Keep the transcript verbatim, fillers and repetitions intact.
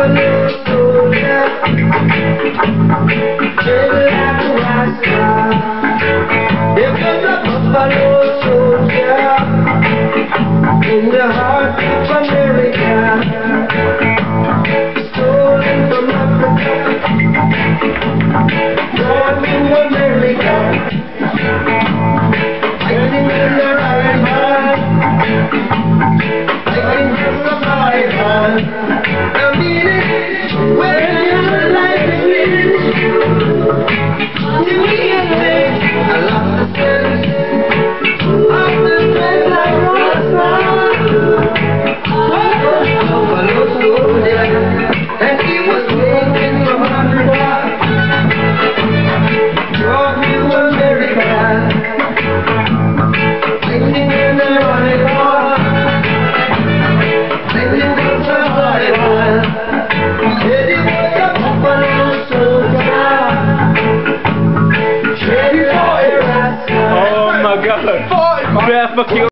buffalo soldier, treated like a rock star. It was a buffalo soldier in the heart of America, stolen from Africa, born in America, fighting in the right hand, fighting for survival. I mean it, when your life is rich, you need things, I love the sense of the place like Roswell. Buffalo soldier, and he was taken from Africa, brought to America, fighting in the right war, fighting for survival. Said he was a buffalo soldier, ready for a rascal. Oh my god! Beth, fuck you.